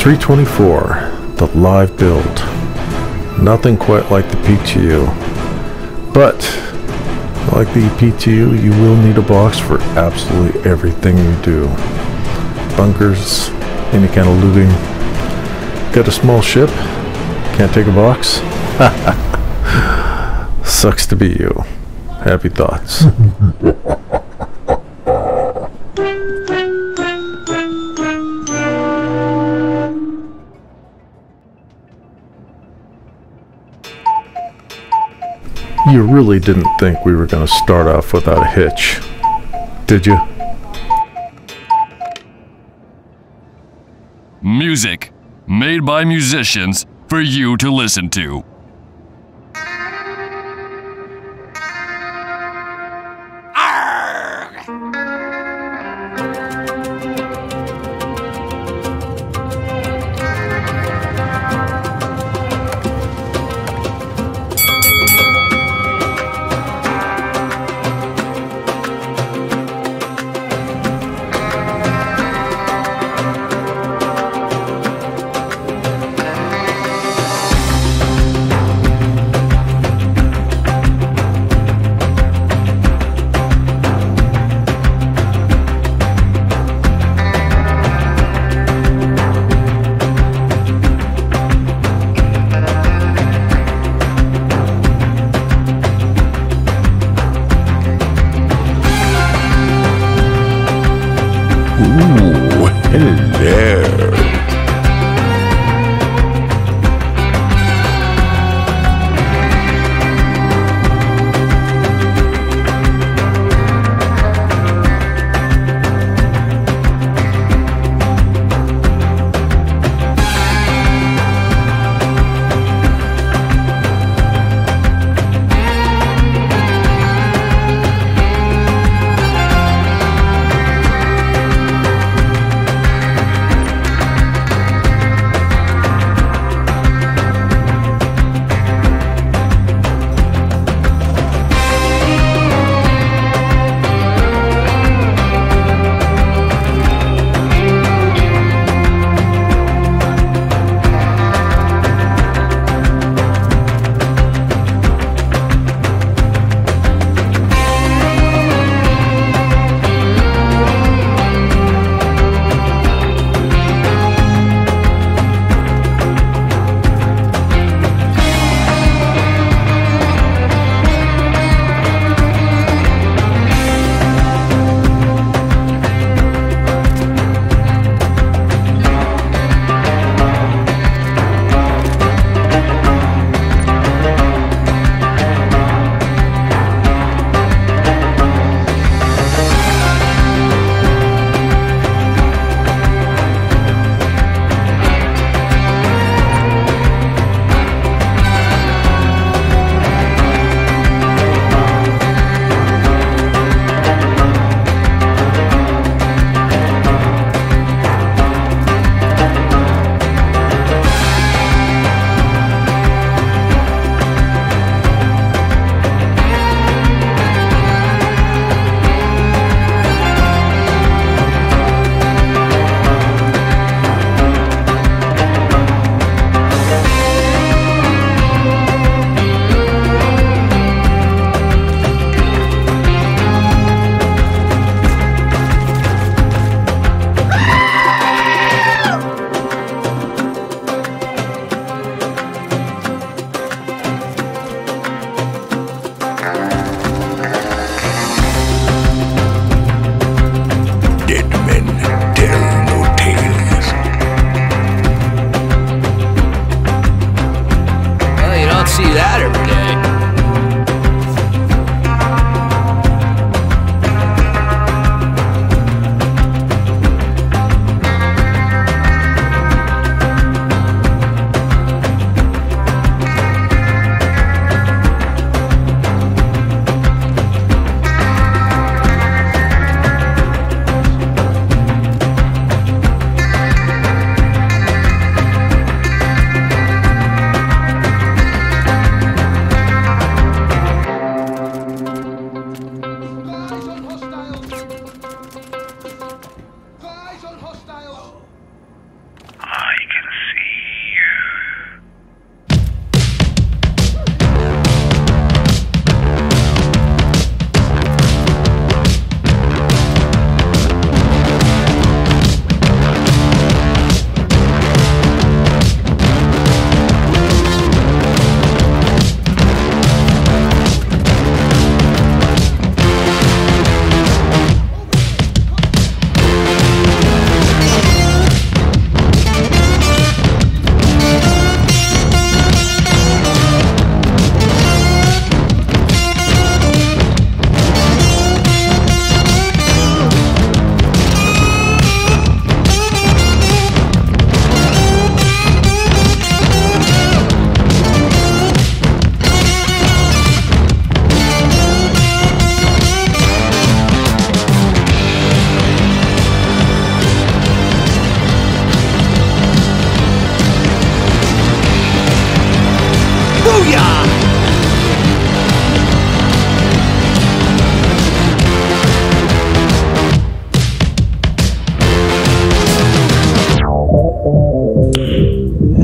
324, the live build. Nothing quite like the PTU, but like the PTU, you will need a box for absolutely everything you do. Bunkers, any kind of looting. Got a small ship, can't take a box? Sucks to be you. Happy thoughts. You really didn't think we were going to start off without a hitch, did you? Music, made by musicians for you to listen to. Ooh, hello.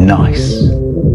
Nice.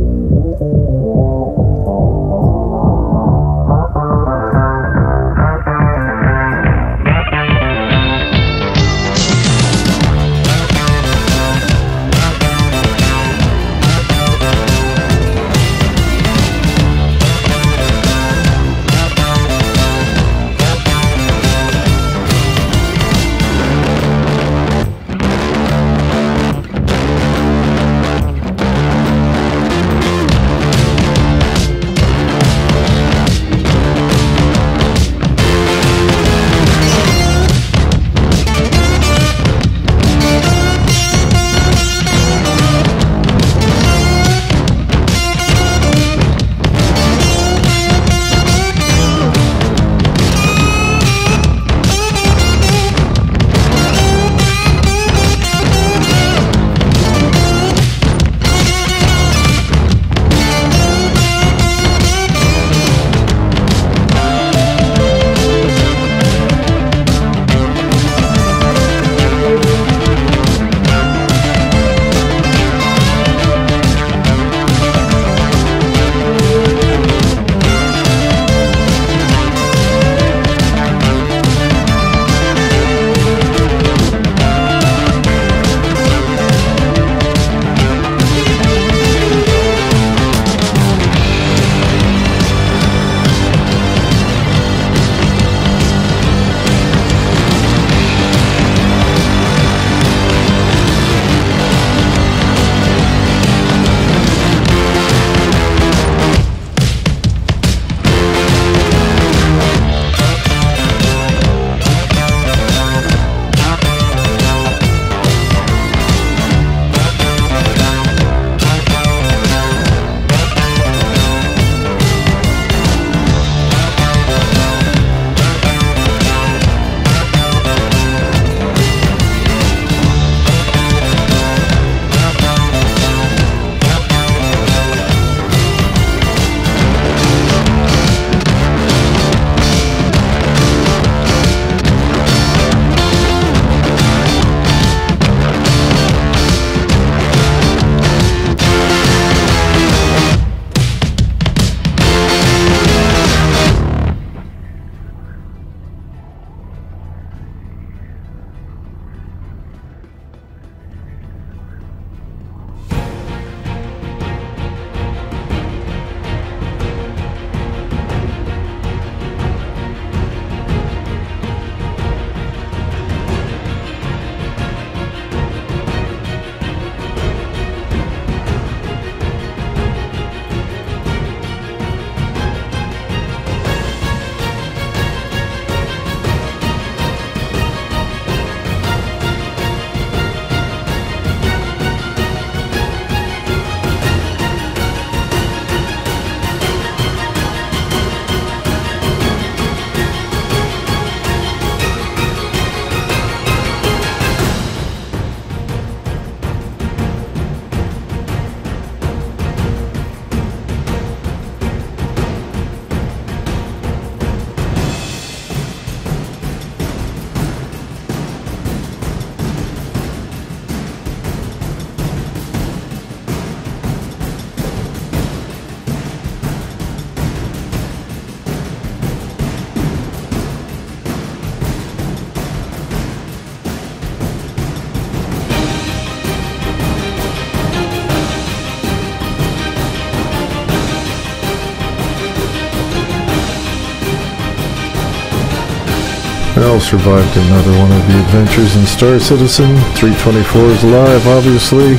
Well, survived another one of the adventures in Star Citizen. 324 is alive, obviously.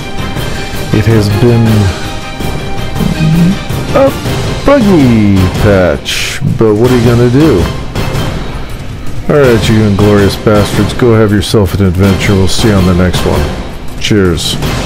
It has been a buggy patch, but what are you gonna do? Alright, you inglorious bastards, go have yourself an adventure. We'll see you on the next one. Cheers.